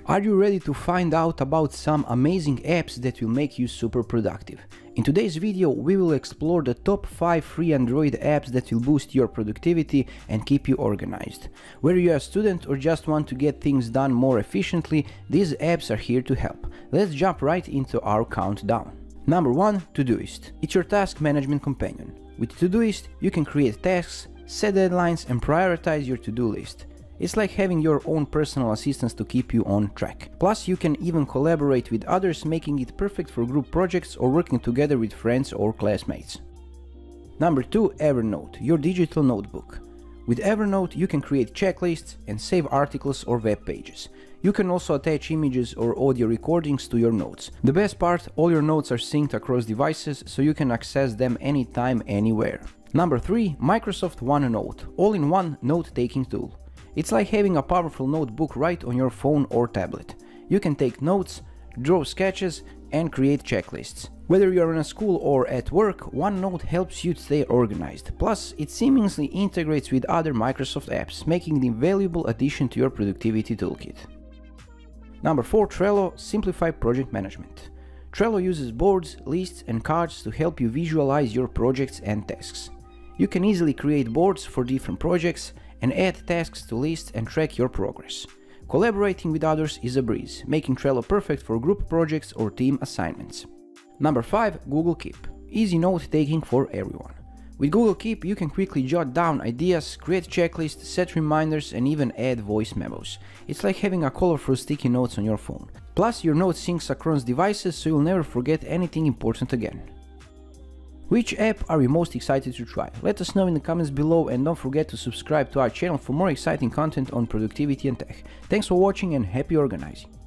Are you ready to find out about some amazing apps that will make you super productive? In today's video, we will explore the top 5 free Android apps that will boost your productivity and keep you organized. Whether you're a student or just want to get things done more efficiently, these apps are here to help. Let's jump right into our countdown. Number 1. Todoist. It's your task management companion. With Todoist, you can create tasks, set deadlines, and prioritize your to-do list. It's like having your own personal assistant to keep you on track. Plus, you can even collaborate with others, making it perfect for group projects or working together with friends or classmates. Number 2. Evernote, your digital notebook. With Evernote, you can create checklists and save articles or web pages. You can also attach images or audio recordings to your notes. The best part, all your notes are synced across devices, so you can access them anytime, anywhere. Number 3. Microsoft OneNote, all-in-one note-taking tool. It's like having a powerful notebook right on your phone or tablet. You can take notes, draw sketches, and create checklists. Whether you're in a school or at work, OneNote helps you stay organized. Plus, it seamlessly integrates with other Microsoft apps, making it a valuable addition to your productivity toolkit. Number 4. Trello, simplify project management. Trello uses boards, lists, and cards to help you visualize your projects and tasks. You can easily create boards for different projects and add tasks to lists and track your progress. Collaborating with others is a breeze, making Trello perfect for group projects or team assignments. Number 5. Google Keep, easy note-taking for everyone. With Google Keep, you can quickly jot down ideas, create checklists, set reminders, and even add voice memos. It's like having a colorful sticky notes on your phone. Plus, your note syncs across devices, so you'll never forget anything important again. Which app are you most excited to try? Let us know in the comments below, and don't forget to subscribe to our channel for more exciting content on productivity and tech. Thanks for watching and happy organizing!